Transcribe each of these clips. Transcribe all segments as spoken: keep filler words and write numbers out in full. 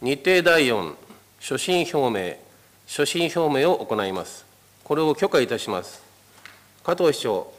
日程だいよん、所信表明、所信表明を行います。これを許可いたします。加藤市長。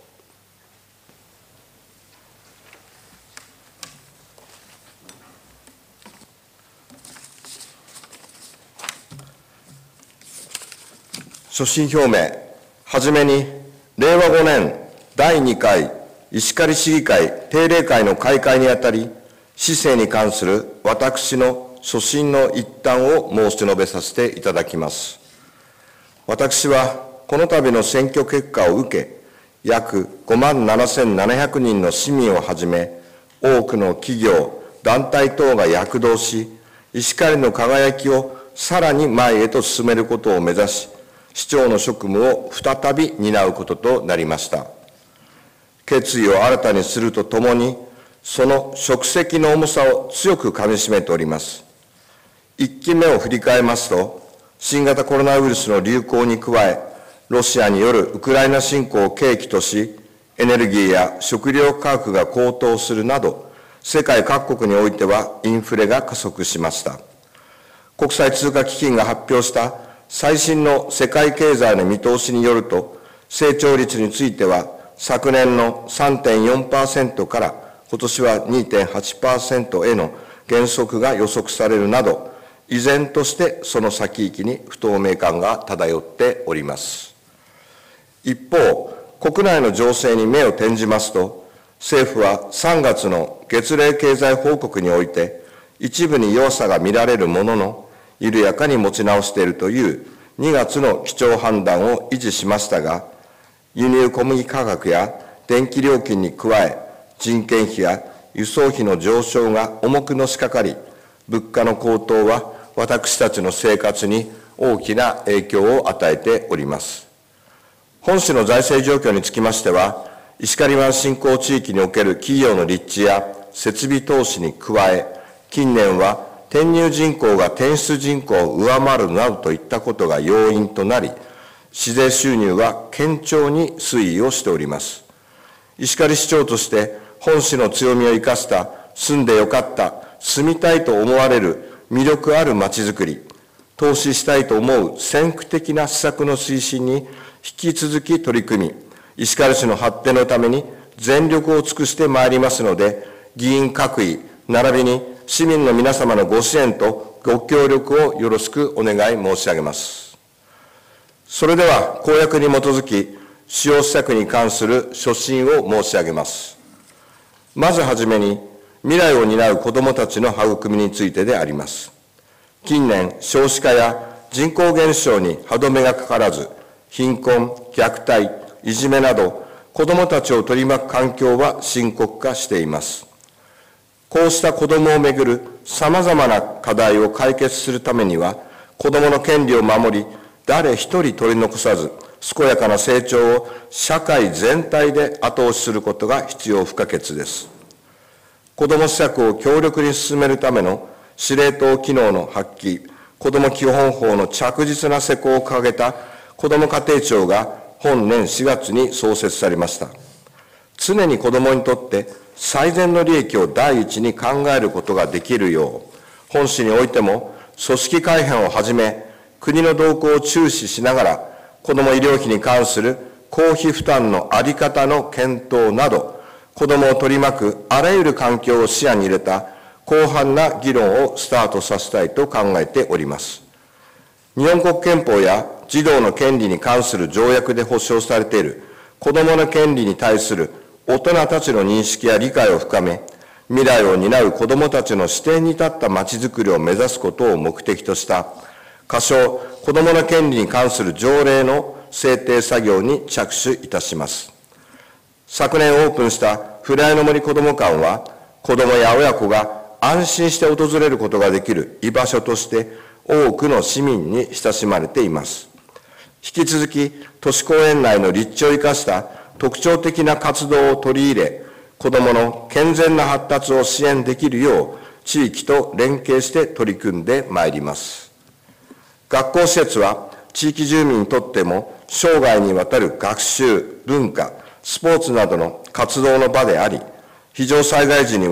所信表明、はじめに、れいわごねんだいにかい石狩市議会定例会の開会にあたり、市政に関する私の所信の一端を申し述べさせていただきます。私は、この度の選挙結果を受け、約ごまんななせんななひゃくにんの市民をはじめ、多くの企業、団体等が躍動し、石狩の輝きをさらに前へと進めることを目指し、市長の職務を再び担うこととなりました。決意を新たにするとともに、その職責の重さを強くかみしめております。いっきめを振り返りますと、新型コロナウイルスの流行に加え、ロシアによるウクライナ侵攻を契機とし、エネルギーや食料価格が高騰するなど、世界各国においてはインフレが加速しました。国際通貨基金が発表した最新の世界経済の見通しによると、成長率については昨年の さんてんよんパーセント から今年は にてんはちパーセント への減速が予測されるなど、依然としてその先行きに不透明感が漂っております。一方、国内の情勢に目を転じますと、政府はさんがつの月例経済報告において、一部に弱さが見られるものの、緩やかに持ち直しているというにがつの基調判断を維持しましたが、輸入小麦価格や電気料金に加え、人件費や輸送費の上昇が重くのしかかり、物価の高騰は私たちの生活に大きな影響を与えております。本市の財政状況につきましては、石狩湾振興地域における企業の立地や設備投資に加え、近年は転入人口が転出人口を上回るなどといったことが要因となり、市税収入は堅調に推移をしております。石狩市長として、本市の強みを生かした住んでよかった、住みたいと思われる魅力あるまちづくり、投資したいと思う先駆的な施策の推進に引き続き取り組み、石狩市の発展のために全力を尽くしてまいりますので、議員各位、並びに市民の皆様のご支援とご協力をよろしくお願い申し上げます。それでは、公約に基づき、主要施策に関する所信を申し上げます。まずはじめに、未来を担う子どもたちの育みについてであります。近年、少子化や人口減少に歯止めがかからず、貧困、虐待、いじめなど、子どもたちを取り巻く環境は深刻化しています。こうした子どもをめぐるさまざまな課題を解決するためには、子どもの権利を守り、誰一人取り残さず、健やかな成長を社会全体で後押しすることが必要不可欠です。子ども施策を強力に進めるための司令塔機能の発揮、子ども基本法の着実な施行を掲げた子ども家庭庁が本年しがつに創設されました。常に子どもにとって最善の利益を第一に考えることができるよう、本市においても組織改編をはじめ、国の動向を注視しながら、子ども医療費に関する公費負担の在り方の検討など、子どもを取り巻くあらゆる環境を視野に入れた広範な議論をスタートさせたいと考えております。日本国憲法や児童の権利に関する条約で保障されている子どもの権利に対する大人たちの認識や理解を深め、未来を担う子どもたちの視点に立ったまちづくりを目指すことを目的とした、仮称、子どもの権利に関する条例の制定作業に着手いたします。昨年オープンしたふれあいの森こども館は、子どもや親子が安心して訪れることができる居場所として、多くの市民に親しまれています。引き続き、都市公園内の立地を生かした特徴的な活動を取り入れ、子どもの健全な発達を支援できるよう、地域と連携して取り組んでまいります。学校施設は、地域住民にとっても生涯にわたる学習、文化、スポーツなどの活動の場であり、非常災害時には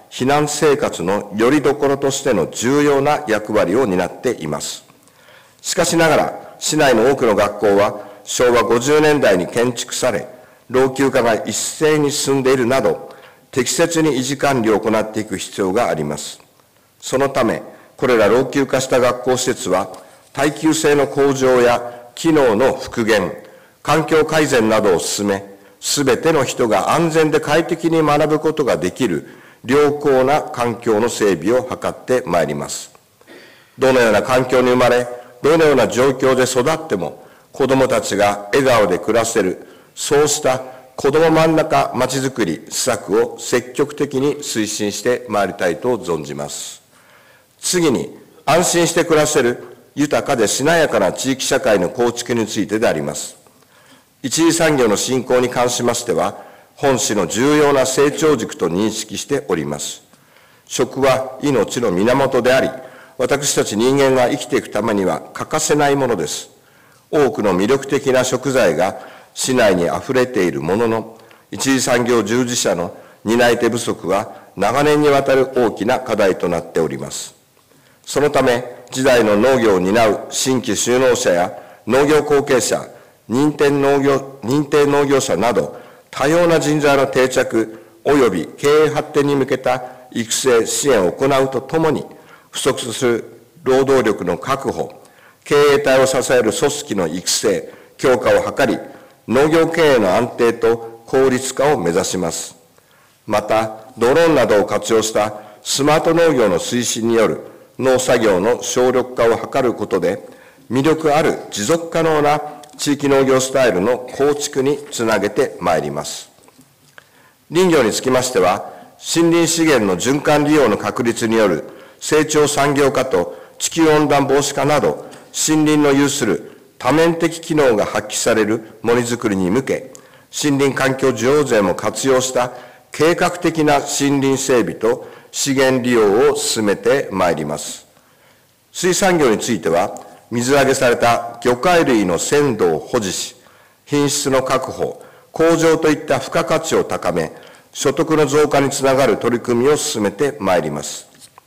避難生活の拠り所としての重要な役割を担っています。しかしながら、市内の多くの学校はしょうわごじゅうねんだいに建築され、老朽化が一斉に進んでいるなど、適切に維持管理を行っていく必要があります。そのため、これら老朽化した学校施設は、耐久性の向上や機能の復元、環境改善などを進め、すべての人が安全で快適に学ぶことができる良好な環境の整備を図ってまいります。どのような環境に生まれ、どのような状況で育っても、子どもたちが笑顔で暮らせる、そうした子ども真ん中まちづくり施策を積極的に推進してまいりたいと存じます。次に、安心して暮らせる豊かでしなやかな地域社会の構築についてであります。一次産業の振興に関しましては、本市の重要な成長軸と認識しております。食は命の源であり、私たち人間が生きていくためには欠かせないものです。多くの魅力的な食材が市内にあふれているものの、一次産業従事者の担い手不足は長年にわたる大きな課題となっております。そのため、次代の農業を担う新規就農者や農業後継者、認定農業、認定農業者など、多様な人材の定着及び経営発展に向けた育成支援を行うとともに、不足する労働力の確保、経営体を支える組織の育成、強化を図り、農業経営の安定と効率化を目指します。また、ドローンなどを活用したスマート農業の推進による農作業の省力化を図ることで、魅力ある持続可能な地域農業スタイルの構築につなげてまいります。林業につきましては、森林資源の循環利用の確立による成長産業化と地球温暖防止化など、森林の有する多面的機能が発揮される森づくりに向け、森林環境需要税も活用した計画的な森林整備と資源利用を進めてまいります。水産業については、水揚げされた魚介類の鮮度を保持し、品質の確保、向上といった付加価値を高め、所得の増加につながる取り組みを進めてまいります。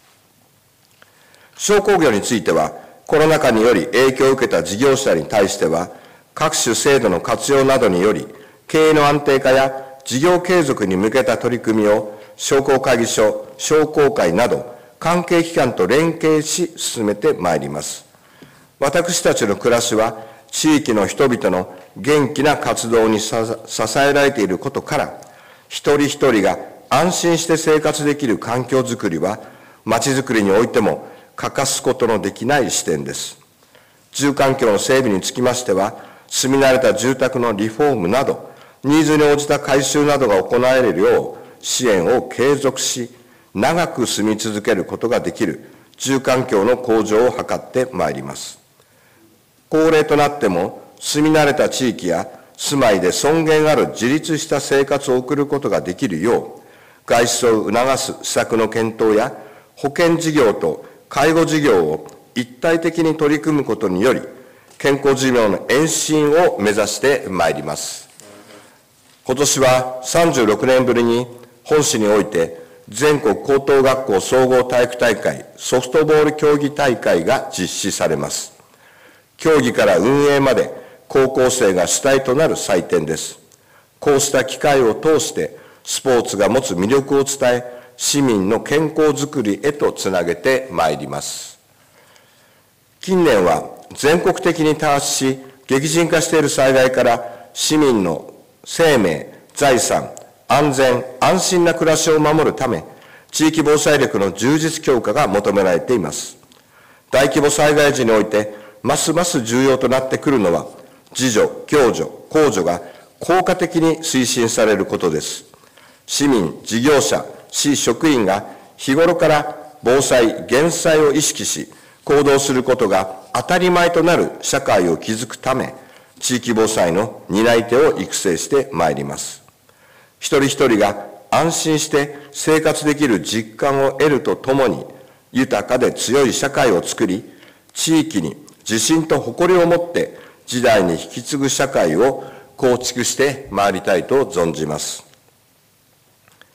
商工業については、コロナ禍により影響を受けた事業者に対しては、各種制度の活用などにより、経営の安定化や事業継続に向けた取り組みを、商工会議所、商工会など、関係機関と連携し進めてまいります。私たちの暮らしは、地域の人々の元気な活動に支えられていることから、一人一人が安心して生活できる環境づくりは、まちづくりにおいても欠かすことのできない視点です。住環境の整備につきましては、住み慣れた住宅のリフォームなど、ニーズに応じた改修などが行われるよう支援を継続し、長く住み続けることができる住環境の向上を図ってまいります。高齢となっても住み慣れた地域や住まいで尊厳ある自立した生活を送ることができるよう、外出を促す施策の検討や保険事業と介護事業を一体的に取り組むことにより、健康寿命の延伸を目指してまいります。今年はさんじゅうろくねんぶりに本市において全国高等学校総合体育大会ソフトボール競技大会が実施されます。競技から運営まで高校生が主体となる祭典です。こうした機会を通してスポーツが持つ魅力を伝え、市民の健康づくりへとつなげてまいります。近年は全国的に多発し、激甚化している災害から市民の生命、財産、安全、安心な暮らしを守るため、地域防災力の充実強化が求められています。大規模災害時において、ますます重要となってくるのは、自助、共助、公助が効果的に推進されることです。市民、事業者、市職員が日頃から防災・減災を意識し、行動することが当たり前となる社会を築くため、地域防災の担い手を育成してまいります。一人一人が安心して生活できる実感を得るとともに、豊かで強い社会を作り、地域に自信と誇りを持って時代に引き継ぐ社会を構築してまいりたいと存じます。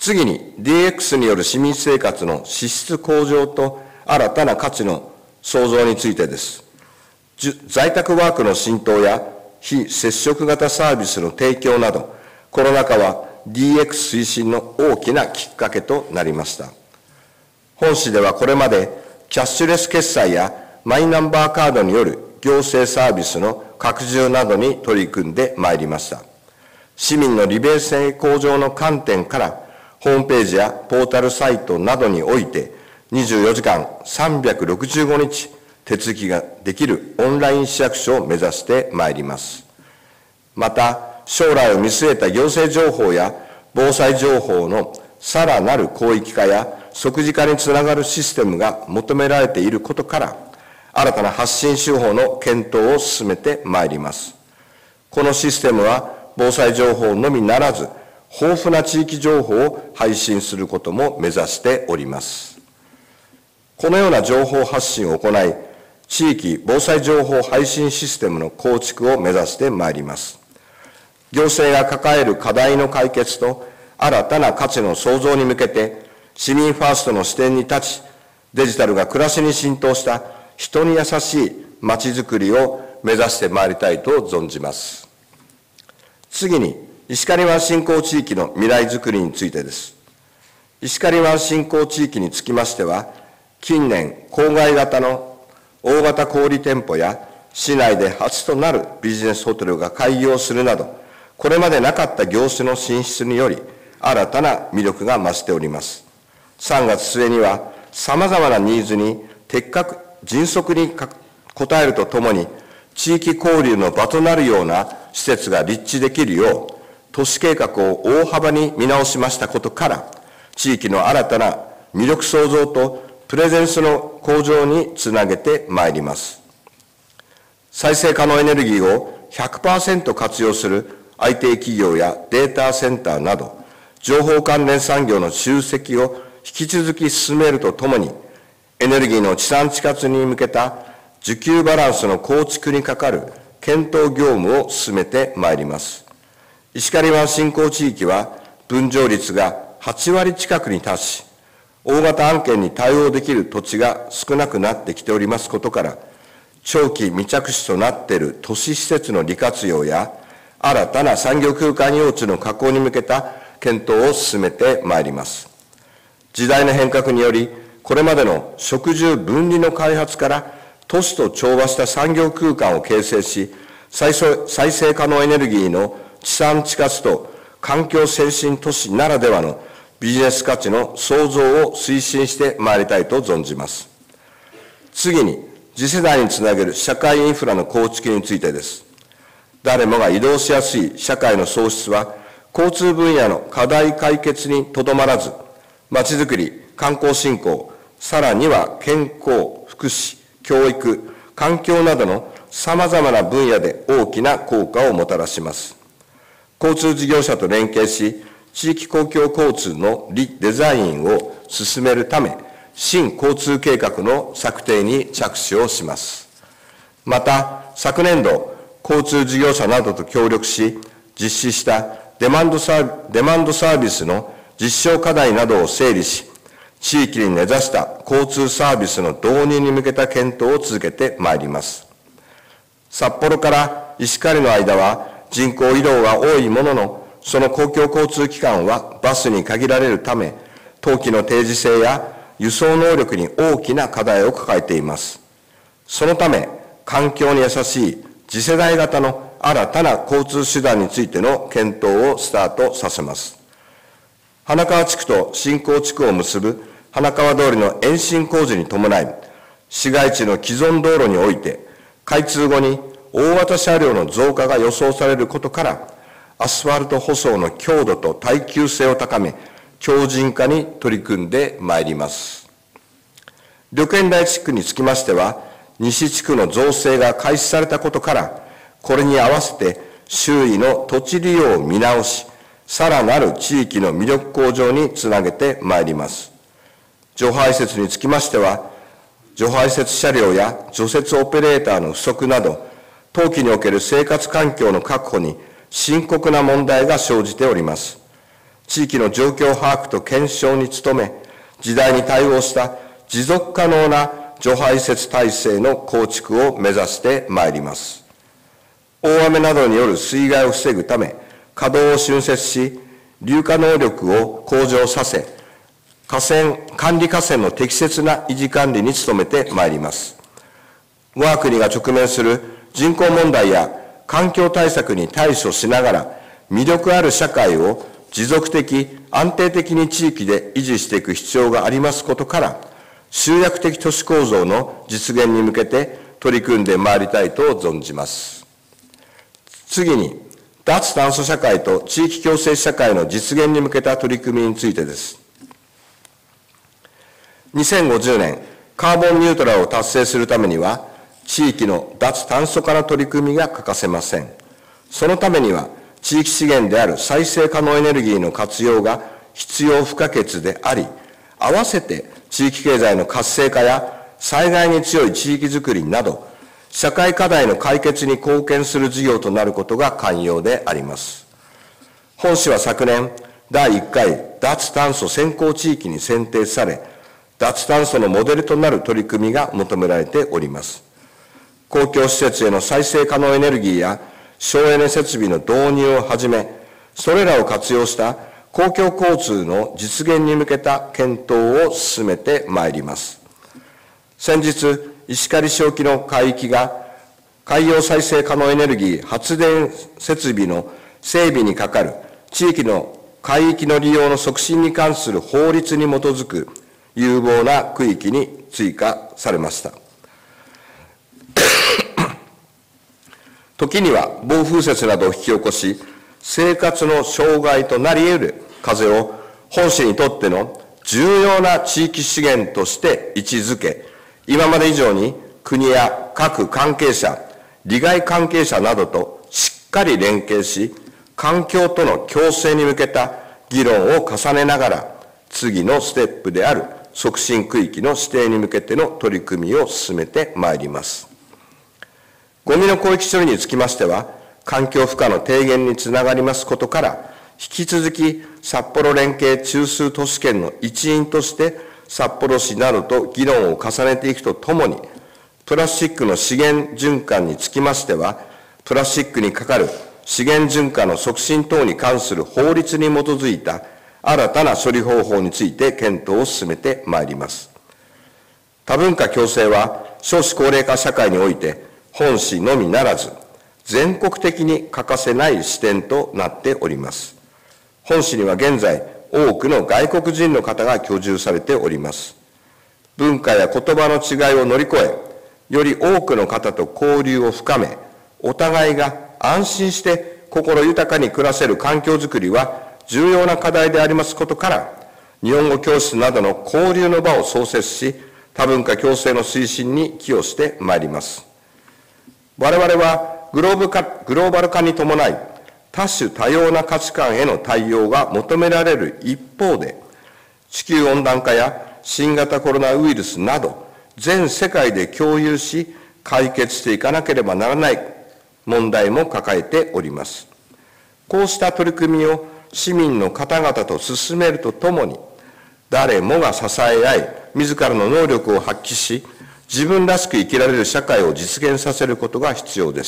次に ディーエックス による市民生活の質質向上と新たな価値の創造についてです。在宅ワークの浸透や非接触型サービスの提供など、コロナ禍は ディーエックス 推進の大きなきっかけとなりました。本市ではこれまでキャッシュレス決済やマイナンバーカードによる行政サービスの拡充などに取り組んでまいりました。市民の利便性向上の観点から、ホームページやポータルサイトなどにおいて、にじゅうよじかんさんびゃくろくじゅうごにち手続きができるオンライン市役所を目指してまいります。また、将来を見据えた行政情報や防災情報のさらなる広域化や即時化につながるシステムが求められていることから、新たな発信手法の検討を進めてまいります。このシステムは、防災情報のみならず、豊富な地域情報を配信することも目指しております。このような情報発信を行い、地域防災情報配信システムの構築を目指してまいります。行政が抱える課題の解決と新たな価値の創造に向けて、市民ファーストの視点に立ち、デジタルが暮らしに浸透した人に優しいまちづくりを目指してまいりたいと存じます。次に、石狩湾振興地域の未来づくりについてです。石狩湾振興地域につきましては、近年、郊外型の大型小売店舗や、市内で初となるビジネスホテルが開業するなど、これまでなかった業種の進出により、新たな魅力が増しております。さんがつ末には、さまざまなニーズに的確、迅速に応えるとともに、地域交流の場となるような施設が立地できるよう、都市計画を大幅に見直しましたことから、地域の新たな魅力創造とプレゼンスの向上につなげてまいります。再生可能エネルギーを ひゃくパーセント 活用する アイティー 企業やデータセンターなど、情報関連産業の集積を引き続き進めるとともに、エネルギーの地産地消に向けた需給バランスの構築にかかる検討業務を進めてまいります。石狩湾振興地域は分譲率がはちわり近くに達し、大型案件に対応できる土地が少なくなってきておりますことから、長期未着手となっている都市施設の利活用や、新たな産業空間用地の確保に向けた検討を進めてまいります。時代の変革により、これまでの職住分離の開発から、都市と調和した産業空間を形成し、再生可能エネルギーの地産地消と環境先進都市ならではのビジネス価値の創造を推進してまいりたいと存じます。次に、次世代につなげる社会インフラの構築についてです。誰もが移動しやすい社会の創出は、交通分野の課題解決にとどまらず、まちづくり、観光振興、さらには健康、福祉、教育、環境などのさまざまな分野で大きな効果をもたらします。交通事業者と連携し、地域公共交通のリデザインを進めるため、新交通計画の策定に着手をします。また、昨年度、交通事業者などと協力し、実施したデマンドサー、デマンドサービスの実証課題などを整理し、地域に根ざした交通サービスの導入に向けた検討を続けてまいります。札幌から石狩の間は人口移動が多いものの、その公共交通機関はバスに限られるため、冬季の定時性や輸送能力に大きな課題を抱えています。そのため、環境に優しい次世代型の新たな交通手段についての検討をスタートさせます。花川地区と新興地区を結ぶ花川通りの延伸工事に伴い、市街地の既存道路において、開通後に大型車両の増加が予想されることから、アスファルト舗装の強度と耐久性を高め、強靭化に取り組んでまいります。緑園台地区につきましては、西地区の造成が開始されたことから、これに合わせて周囲の土地利用を見直し、さらなる地域の魅力向上につなげてまいります。除排施設につきましては、除排施設車両や除雪オペレーターの不足など、冬季における生活環境の確保に深刻な問題が生じております。 地域の状況把握と検証に努め、時代に対応した持続可能な除排雪体制の構築を目指してまいります。大雨などによる水害を防ぐため、稼働を春節し、流下能力を向上させ、河川、管理河川の適切な維持管理に努めてまいります。我が国が直面する人口問題や環境対策に対処しながら、魅力ある社会を持続的、安定的に地域で維持していく必要がありますことから、集約的都市構造の実現に向けて取り組んでまいりたいと存じます。次に、脱炭素社会と地域共生社会の実現に向けた取り組みについてです。にせんごじゅうねん、カーボンニュートラルを達成するためには、地域の脱炭素化の取り組みが欠かせません。そのためには、地域資源である再生可能エネルギーの活用が必要不可欠であり、合わせて地域経済の活性化や災害に強い地域づくりなど、社会課題の解決に貢献する事業となることが肝要であります。本市は昨年、だいいっかい脱炭素先行地域に選定され、脱炭素のモデルとなる取り組みが求められております。公共施設への再生可能エネルギーや省エネ設備の導入をはじめ、それらを活用した公共交通の実現に向けた検討を進めてまいります。先日、石狩市沖の海域が海洋再生可能エネルギー発電設備の整備にかかる地域の海域の利用の促進に関する法律に基づく有望な区域に追加されました。時には暴風雪などを引き起こし、生活の障害となり得る風を本市にとっての重要な地域資源として位置づけ、今まで以上に国や各関係者、利害関係者などとしっかり連携し、環境との共生に向けた議論を重ねながら、次のステップである促進区域の指定に向けての取り組みを進めてまいります。ゴミの広域処理につきましては、環境負荷の低減につながりますことから、引き続き札幌連携中枢都市圏の一員として、札幌市などと議論を重ねていくとともに、プラスチックの資源循環につきましては、プラスチックにかかる資源循環の促進等に関する法律に基づいた新たな処理方法について検討を進めてまいります。多文化共生は少子高齢化社会において、本市のみならず、全国的に欠かせない視点となっております。本市には現在、多くの外国人の方が居住されております。文化や言葉の違いを乗り越え、より多くの方と交流を深め、お互いが安心して心豊かに暮らせる環境づくりは重要な課題でありますことから、日本語教室などの交流の場を創設し、多文化共生の推進に寄与してまいります。我々はグローブ化、グローバル化に伴い、多種多様な価値観への対応が求められる一方で、地球温暖化や新型コロナウイルスなど、全世界で共有し、解決していかなければならない問題も抱えております。こうした取り組みを市民の方々と進めるとともに、誰もが支え合い、自らの能力を発揮し、自分らしく生きられる社会を実現させることが必要です。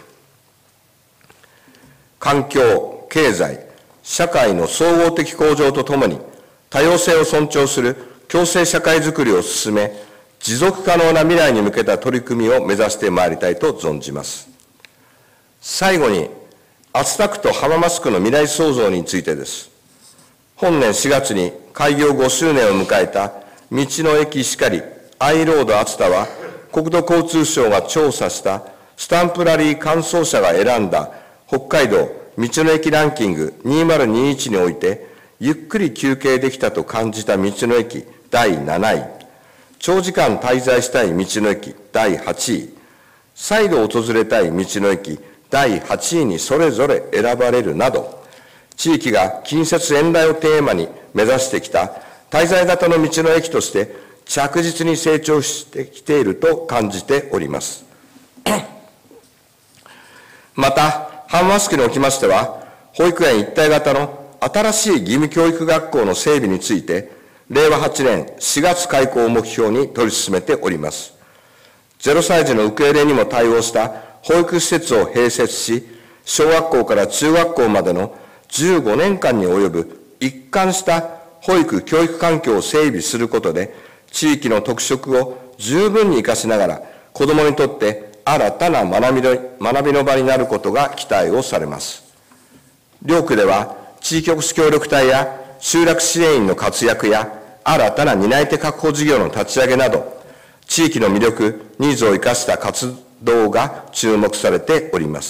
環境、経済、社会の総合的向上とともに、多様性を尊重する共生社会づくりを進め、持続可能な未来に向けた取り組みを目指してまいりたいと存じます。最後に、熱田区と浜松区の未来創造についてです。本年しがつに開業ごしゅうねんを迎えた道の駅しかりアイロード熱田は、国土交通省が調査したスタンプラリー完走者が選んだ北海道道の駅ランキングにせんにじゅういちにおいて、ゆっくり休憩できたと感じた道の駅だいなない、長時間滞在したい道の駅だいはちい、再度訪れたい道の駅だいはちいにそれぞれ選ばれるなど、地域が近接遠来をテーマに目指してきた滞在型の道の駅として着実に成長してきていると感じております。また、浜松区におきましては、保育園一体型の新しい義務教育学校の整備について、れいわはちねんしがつ開校を目標に取り進めております。ゼロさい児の受け入れにも対応した保育施設を併設し、小学校から中学校までのじゅうごねんかんに及ぶ一貫した保育・教育環境を整備することで、地域の特色を十分に生かしながら、子どもにとって新たな学びの、学びの場になることが期待をされます。両区では、地域おこし協力隊や集落支援員の活躍や、新たな担い手確保事業の立ち上げなど、地域の魅力、ニーズを生かした活動が注目されております。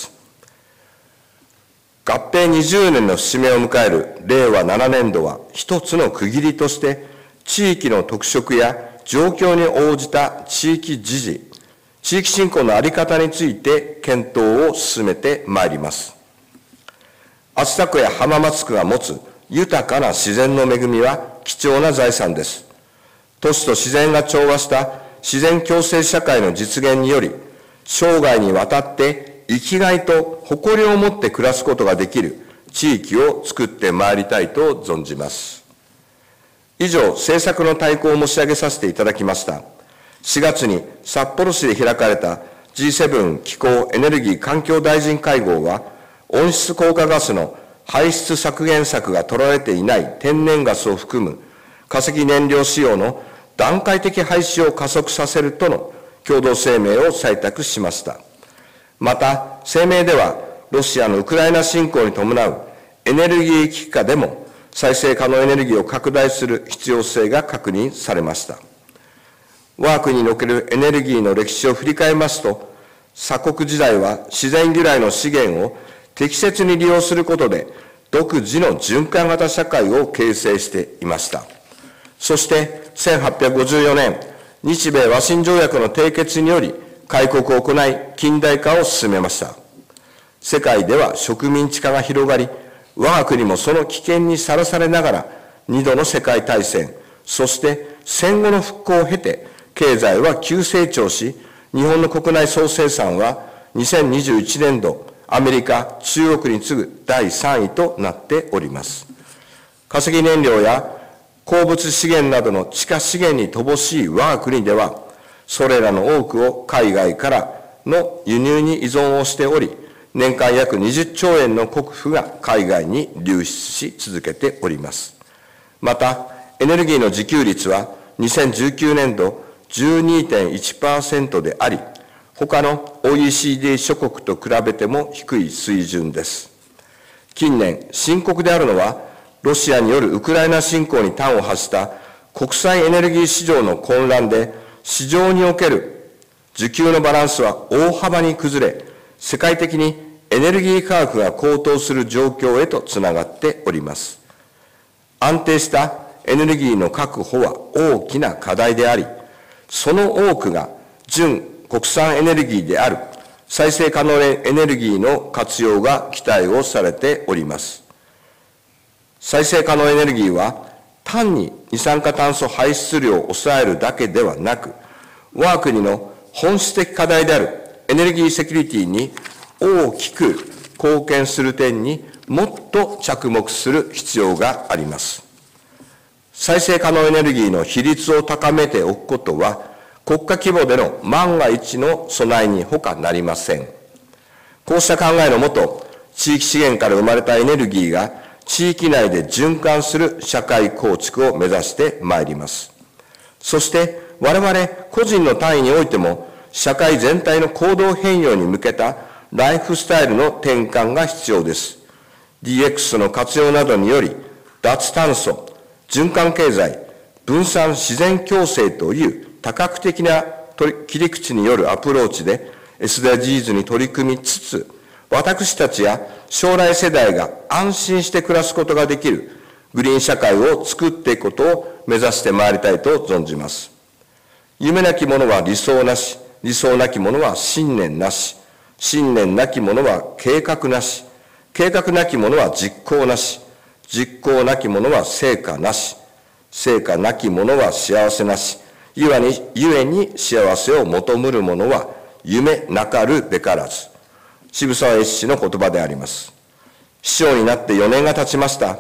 合併にじゅうねんの節目を迎えるれいわななねんどは、一つの区切りとして、地域の特色や状況に応じた地域自治、地域振興の在り方について検討を進めてまいります。厚田区や浜松区が持つ豊かな自然の恵みは貴重な財産です。都市と自然が調和した自然共生社会の実現により、生涯にわたって生きがいと誇りを持って暮らすことができる地域を作ってまいりたいと存じます。以上、政策の大綱を申し上げさせていただきました。しがつに札幌市で開かれた ジーセブン 気候エネルギー環境大臣会合は、温室効果ガスの排出削減策が取られていない天然ガスを含む化石燃料使用の段階的廃止を加速させるとの共同声明を採択しました。また、声明では、ロシアのウクライナ侵攻に伴うエネルギー危機下でも再生可能エネルギーを拡大する必要性が確認されました。我が国におけるエネルギーの歴史を振り返りますと、鎖国時代は自然由来の資源を適切に利用することで、独自の循環型社会を形成していました。そして、せんはっぴゃくごじゅうよねん、日米和親条約の締結により、開国を行い、近代化を進めました。世界では植民地化が広がり、我が国もその危険にさらされながら、二度の世界大戦、そして戦後の復興を経て、経済は急成長し、日本の国内総生産はにせんにじゅういちねんど、アメリカ、中国に次ぐだいさんいとなっております。化石燃料や鉱物資源などの地下資源に乏しい我が国では、それらの多くを海外からの輸入に依存をしており、年間約にじゅっちょうえんの国富が海外に流出し続けております。また、エネルギーの自給率はにせんじゅうきゅうねんど じゅうにてんいちパーセント であり、他の オーイーシーディー 諸国と比べても低い水準です。近年、深刻であるのは、ロシアによるウクライナ侵攻に端を発した国際エネルギー市場の混乱で、市場における需給のバランスは大幅に崩れ、世界的にエネルギー価格が高騰する状況へとつながっております。安定したエネルギーの確保は大きな課題であり、その多くが純国産エネルギーである再生可能エネルギーの活用が期待をされております。再生可能エネルギーは単に二酸化炭素排出量を抑えるだけではなく、我が国の本質的課題であるエネルギーセキュリティに大きく貢献する点にもっと着目する必要があります。再生可能エネルギーの比率を高めておくことは、国家規模での万が一の備えに他なりません。こうした考えのもと、地域資源から生まれたエネルギーが地域内で循環する社会構築を目指してまいります。そして、我々個人の単位においても、社会全体の行動変容に向けたライフスタイルの転換が必要です。ディーエックス の活用などにより、脱炭素、循環経済、分散自然共生という多角的な切り口によるアプローチで エスディージーズ に取り組みつつ、私たちや将来世代が安心して暮らすことができるグリーン社会を作っていくことを目指してまいりたいと存じます。夢なき者は理想なし、理想なき者は信念なし、信念なき者は計画なし、計画なき者は実行なし、実行なき者は成果なし、成果なき者は幸せなし、ゆえに、ゆえに幸せを求むる者は夢なかるべからず。渋沢栄一氏の言葉であります。市長になってよねんが経ちました。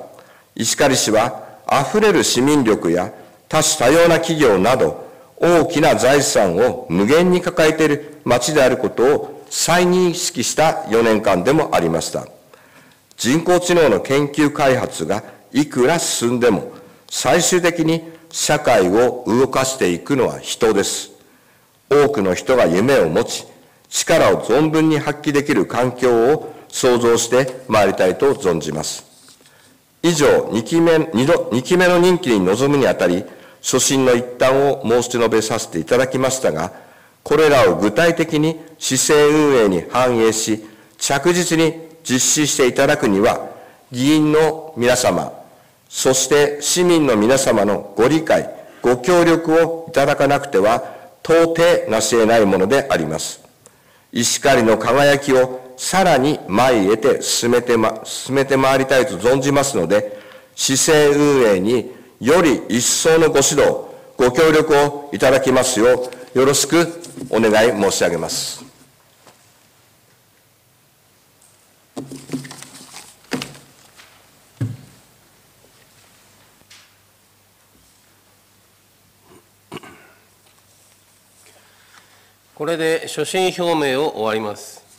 石狩市はあふれる市民力や多種多様な企業など大きな財産を無限に抱えている町であることを再認識したよねんかんでもありました。人工知能の研究開発がいくら進んでも、最終的に社会を動かしていくのは人です。多くの人が夢を持ち、力を存分に発揮できる環境を創造してまいりたいと存じます。以上、にきめ、にきめの任期に臨むにあたり、所信の一端を申し述べさせていただきましたが、これらを具体的に市政運営に反映し、着実に実施していただくには、議員の皆様、そして市民の皆様のご理解、ご協力をいただかなくては、到底なし得ないものであります。石狩の輝きをさらに前へて進めてま、進めてまいりたいと存じますので、市政運営により一層のご指導、ご協力をいただきますよう、よろしくお願い申し上げます。 これで所信表明を終わります。